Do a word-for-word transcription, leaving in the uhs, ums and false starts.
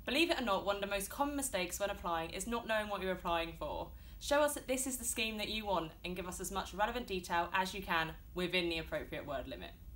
Believe it or not, one of the most common mistakes when applying is not knowing what you're applying for. Show us that this is the scheme that you want and give us as much relevant detail as you can within the appropriate word limit.